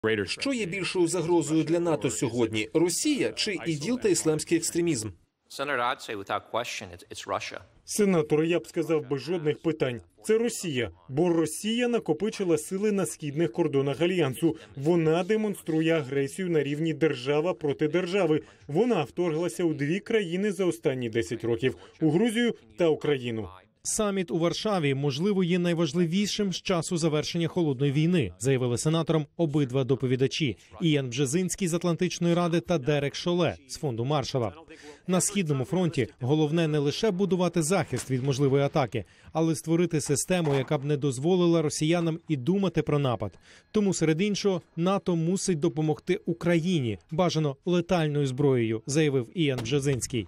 Що є більшою загрозою для НАТО сьогодні – Росія чи ІДІЛ та ісламський екстремізм? Сенатор, я б сказав без жодних питань. Це Росія, бо Росія накопичила сили на східних кордонах Альянсу. Вона демонструє агресію на рівні держава проти держави. Вона вторглася у дві країни за останні 10 років – у Грузію та Україну. Саміт у Варшаві, можливо, є найважливішим з часу завершення Холодної війни, заявили сенаторам обидва доповідачі – Іан Бжезинський з Атлантичної ради та Дерек Шоле з Фонду Маршалла. На Східному фронті головне не лише будувати захист від можливої атаки, але створити систему, яка б не дозволила росіянам і думати про напад. Тому, серед іншого, НАТО мусить допомогти Україні, бажано летальною зброєю, заявив Іан Бжезинський.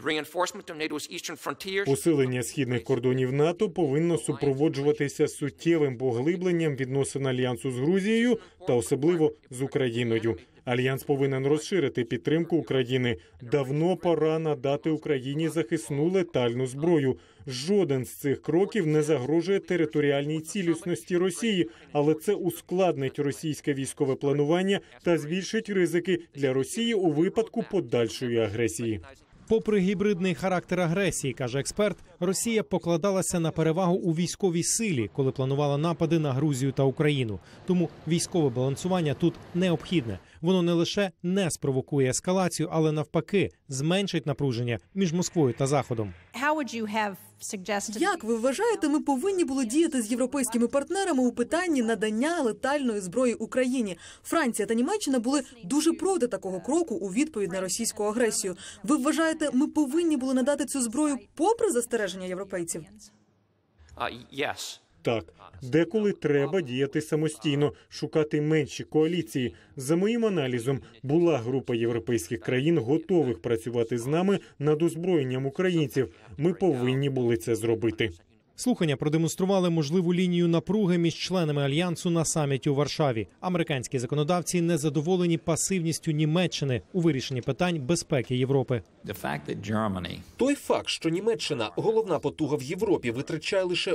Посилення східних кордонів НАТО повинно супроводжуватися суттєвим поглибленням відносин Альянсу з Грузією та особливо з Україною. Альянс повинен розширити підтримку України. Давно пора надати Україні захисну летальну зброю. Жоден з цих кроків не загрожує територіальній цілісності Росії, але це ускладнить російське військове планування та збільшить ризики для Росії у випадку подальшої агресії. Попри гібридний характер агресії, каже експерт, Росія покладалася на перевагу у військовій силі, коли планувала напади на Грузію та Україну. Тому військове балансування тут необхідне. Воно не лише не спровокує ескалацію, але навпаки зменшить напруження між Москвою та Заходом. Як ви вважаєте, ми повинні були діяти з європейськими партнерами у питанні надання летальної зброї Україні? Франція та Німеччина були дуже проти такого кроку у відповідь на російську агресію. Ви вважаєте, ми повинні були надати цю зброю попри застереження європейців? Так, деколи треба діяти самостійно, шукати менші коаліції. За моїм аналізом, була група європейських країн готових працювати з нами над озброєнням українців. Ми повинні були це зробити. Слухання продемонстрували можливу лінію напруги між членами Альянсу на саміті у Варшаві. Американські законодавці незадоволені пасивністю Німеччини у вирішенні питань безпеки Європи. Той факт, що Німеччина, головна потуга в Європі, витрачає лише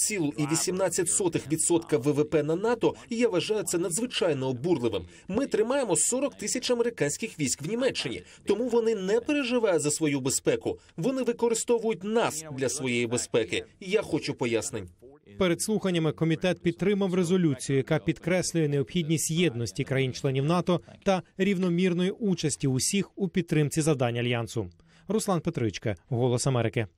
1,18% ВВП на НАТО, я вважаю це надзвичайно обурливим. Ми тримаємо 40 тисяч американських військ в Німеччині, тому вони не переживають за свою безпеку. Вони використовують нас для своєї безпеки. Я хочу пояснень. Перед слуханнями комітет підтримав резолюцію, яка підкреслює необхідність єдності країн-членів НАТО та рівномірної участі усіх у підтримці завдань Альянсу. Руслан Петричка, «Голос Америки».